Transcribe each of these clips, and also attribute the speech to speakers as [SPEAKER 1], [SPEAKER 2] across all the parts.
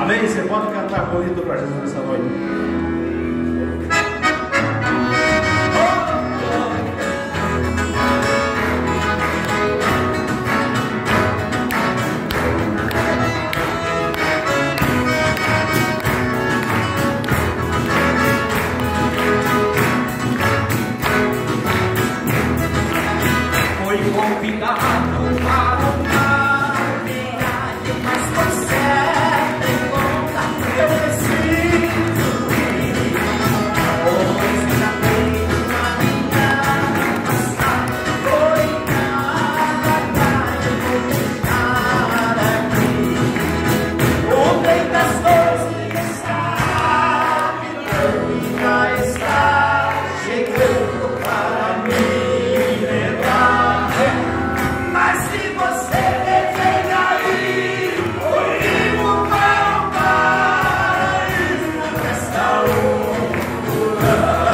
[SPEAKER 1] Amém? Você pode cantar bonito para Jesus nessa noite.
[SPEAKER 2] Foi convidado para uma viagem, mas você tem conta, eu preciso ir. Pois já tenho uma vida passada, foi nada para deixar aqui. O trem das 12 está virando, já está chegando para mim. Mas se você deseja ir comigo para o paraíso, nesta loucura.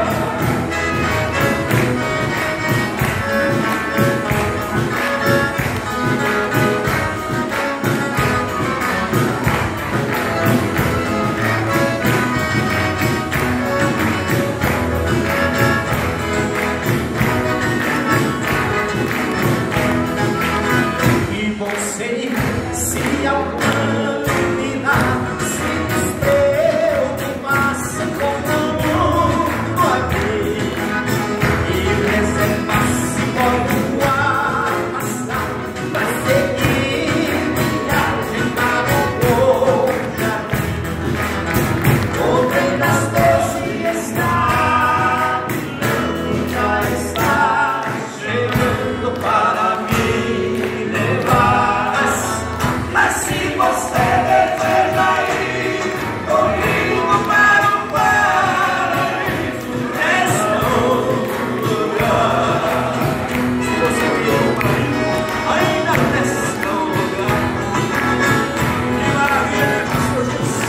[SPEAKER 2] Se ao caminhar se despreocupasse com a vida e reservasse logo a passar para seguir viagem para o jardim. O trem das 12 está virando, já está chegando para me levar. Mas se você deseja ir comigo para o paraíso, nesta lugar. Se você vier para mim, ainda nesta lugar, que maravilha, pastor Jesus.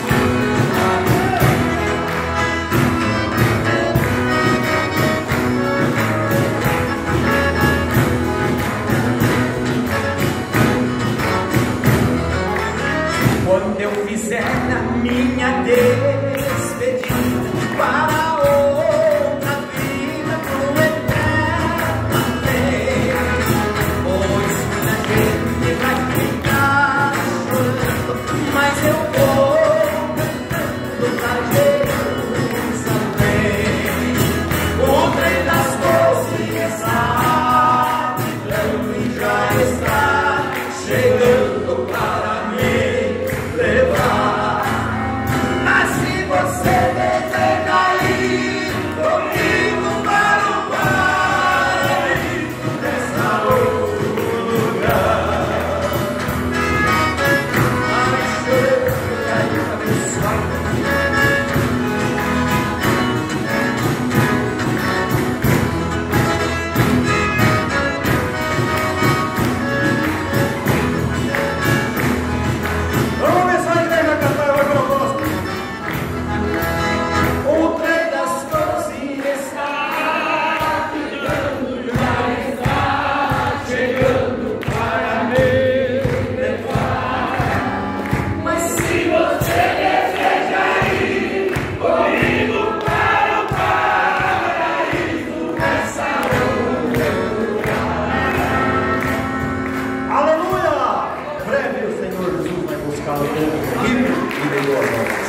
[SPEAKER 2] Quando eu fizer a minha despedida para outra vida, pro eterno amém. Pois muita gente vai ficar chorando, mas eu vou cantando para Jerusalém. O trem das 12 está virando e já está chegando para mim. Mas se você deseja ir comigo para o paraíso, nessa lugar. Ai, chorando, caiu abençoado.
[SPEAKER 1] Aleluia! Breve o Senhor Jesus vai buscar o povo rico e melhor.